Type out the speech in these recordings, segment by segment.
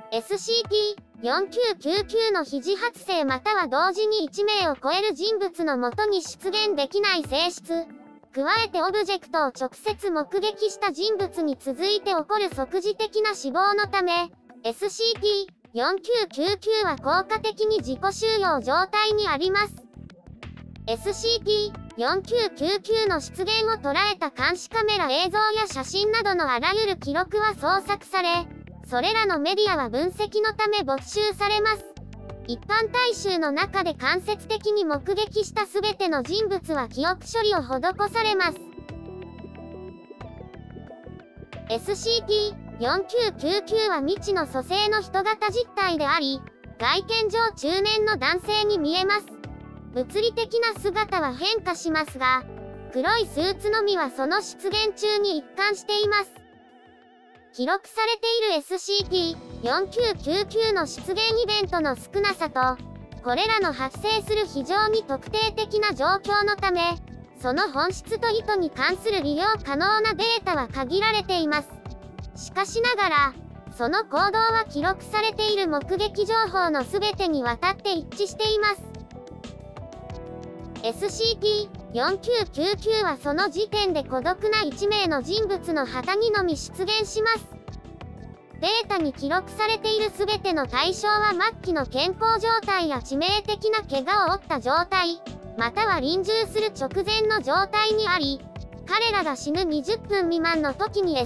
SCP-4999 の非自発性または同時に1名を超える人物のもとに出現できない性質。加えてオブジェクトを直接目撃した人物に続いて起こる即時的な死亡のため、SCP-4999 は効果的に自己収容状態にあります。SCP-4999 の出現を捉えた監視カメラ映像や写真などのあらゆる記録は捜索され、それらのメディアは分析のため没収されます。一般大衆の中で間接的に目撃したすべての人物は記憶処理を施されます。SCP-4999 は未知の組成の人型実体であり、外見上中年の男性に見えます。物理的な姿は変化しますが、黒いスーツのみはその出現中に一貫しています。記録されている SCP-4999 の出現イベントの少なさと、これらの発生する非常に特定的な状況のため、その本質と意図に関する利用可能なデータは限られています。しかしながら、その行動は記録されている目撃情報の全てにわたって一致しています。SCP-4999 はその時点で孤独な1名の人物の旗にのみ出現します。データに記録されている全ての対象は末期の健康状態や致命的な怪我を負った状態、または臨終する直前の状態にあり、彼らが死ぬ20分未満の時に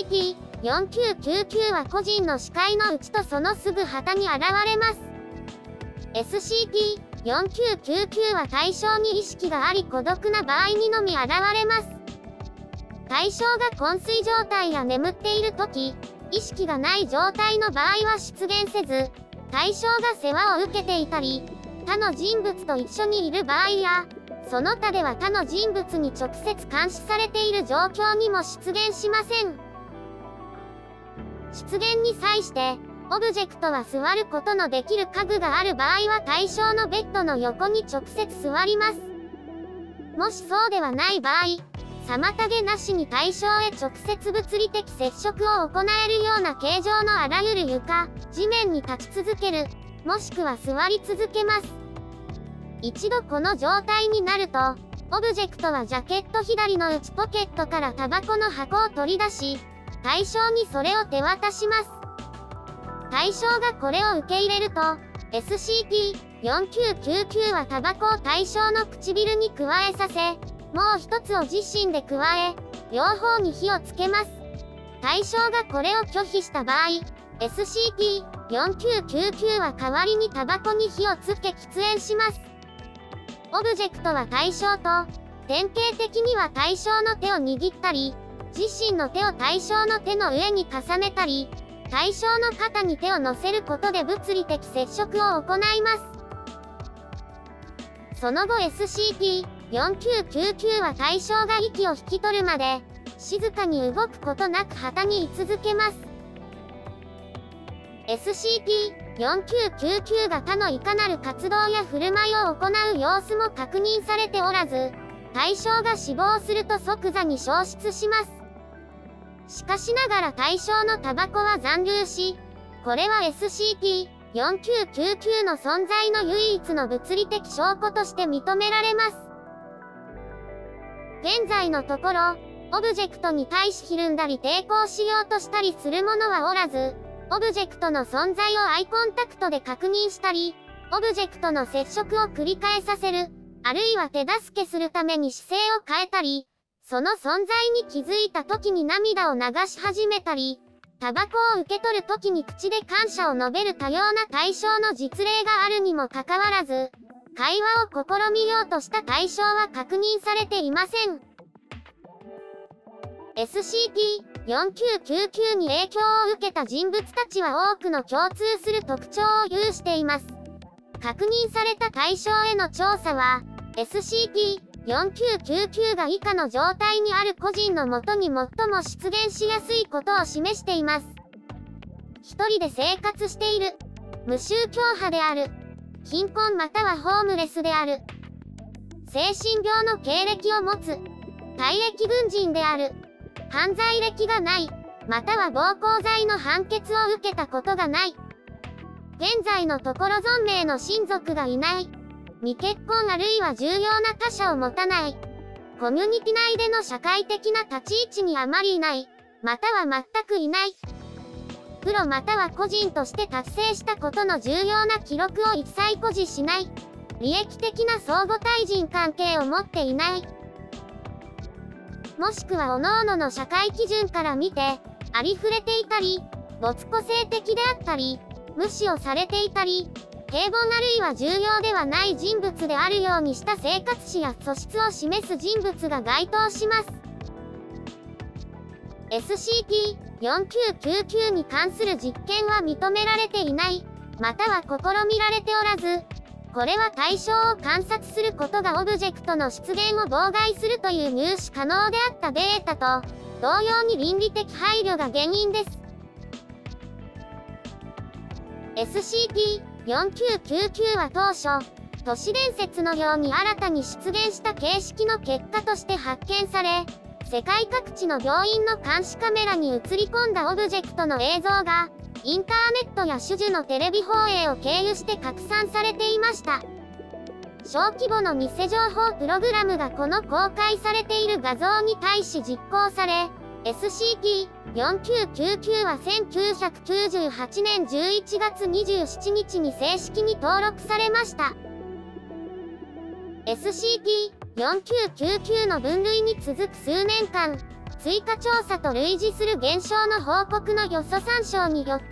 SCP-4999 は個人の視界の内とそのすぐ旗に現れます。SCP-4999 は対象に意識があり孤独な場合にのみ現れます。対象が昏睡状態や眠っている時、意識がない状態の場合は出現せず、対象が世話を受けていたり、他の人物と一緒にいる場合や、その他では他の人物に直接監視されている状況にも出現しません。出現に際して、オブジェクトは座ることのできる家具がある場合は対象のベッドの横に直接座ります。もしそうではない場合、妨げなしに対象へ直接物理的接触を行えるような形状のあらゆる床、地面に立ち続ける、もしくは座り続けます。一度この状態になると、オブジェクトはジャケット左の内ポケットからタバコの箱を取り出し、対象にそれを手渡します。対象がこれを受け入れると、SCP-4999 はタバコを対象の唇に加えさせ、もう一つを自身で加え、両方に火をつけます。対象がこれを拒否した場合、SCP-4999 は代わりにタバコに火をつけ喫煙します。オブジェクトは対象と、典型的には対象の手を握ったり、自身の手を対象の手の上に重ねたり、対象の肩に手を乗せることで物理的接触を行います。その後 SCP-4999 は対象が息を引き取るまで、静かに動くことなく旗に居続けます。SCP-4999 が他のいかなる活動や振る舞いを行う様子も確認されておらず、対象が死亡すると即座に消失します。しかしながら対象のタバコは残留し、これは SCP-4999 の存在の唯一の物理的証拠として認められます。現在のところ、オブジェクトに対しひるんだり抵抗しようとしたりするものはおらず、オブジェクトの存在をアイコンタクトで確認したり、オブジェクトの接触を繰り返させる、あるいは手助けするために姿勢を変えたり、その存在に気づいた時に涙を流し始めたり、タバコを受け取る時に口で感謝を述べる多様な対象の実例があるにもかかわらず、会話を試みようとした対象は確認されていません。SCP-4999 に影響を受けた人物たちは多くの共通する特徴を有しています。確認された対象への調査は、SCP-4999 が以下の状態にある個人のもとに最も出現しやすいことを示しています。一人で生活している。無宗教派である。貧困またはホームレスである。精神病の経歴を持つ。退役軍人である。犯罪歴がない。または暴行罪の判決を受けたことがない。 現在のところ存命の親族がいない。未結婚あるいは重要な他者を持たない。コミュニティ内での社会的な立ち位置にあまりいない。または全くいない。プロまたは個人として達成したことの重要な記録を一切保持しない。利益的な相互対人関係を持っていない。もしくは各々の社会基準から見て、ありふれていたり、没個性的であったり、無視をされていたり、平凡あるいは重要ではない人物であるようにした生活史や素質を示す人物が該当します。SCP-4999 に関する実験は認められていない、または試みられておらず、これは対象を観察することがオブジェクトの出現を妨害するという入手可能であったデータと、同様に倫理的配慮が原因です。SCP-4999 は当初、都市伝説のように新たに出現した形式の結果として発見され、世界各地の病院の監視カメラに映り込んだオブジェクトの映像が、インターネットや種々のテレビ放映を経由して拡散されていました。小規模の偽情報プログラムがこの公開されている画像に対し実行され、SCP-4999 は1998年11月27日に正式に登録されました。SCP-4999 の分類に続く数年間、追加調査と類似する現象の報告のよそ参照によって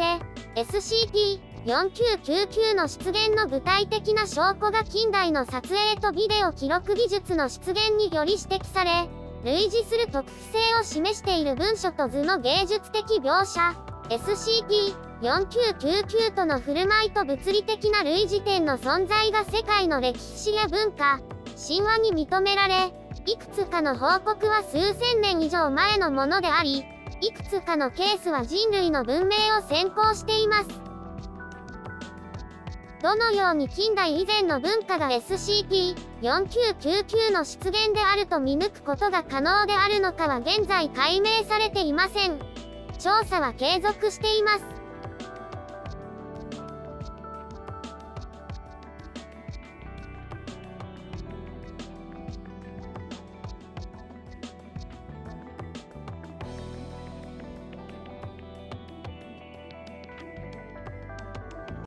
、SCP-4999 の出現の具体的な証拠が近代の撮影とビデオ記録技術の出現により指摘され、類似する特殊性を示している文書と図の芸術的描写、SCP-4999 との振る舞いと物理的な類似点の存在が世界の歴史や文化、神話に認められ、いくつかの報告は数千年以上前のものであり、いくつかのケースは人類の文明を先行しています。どのように近代以前の文化が SCP-4999 の出現であると見抜くことが可能であるのかは現在解明されていません。調査は継続しています。